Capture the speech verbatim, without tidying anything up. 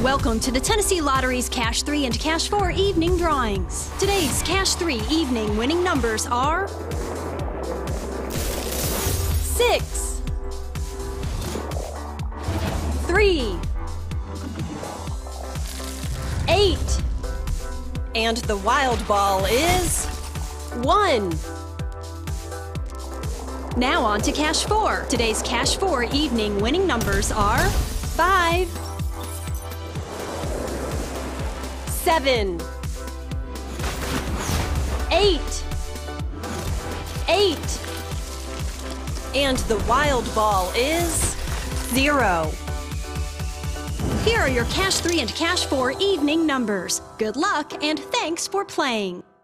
Welcome to the Tennessee Lottery's Cash three and Cash four evening drawings. Today's Cash three evening winning numbers are six, three, eight, and the wild ball is one. Now on to Cash four. Today's Cash four evening winning numbers are five, seven, eight, eight, and the wild ball is zero. Here are your Cash three and Cash four evening numbers. Good luck and thanks for playing.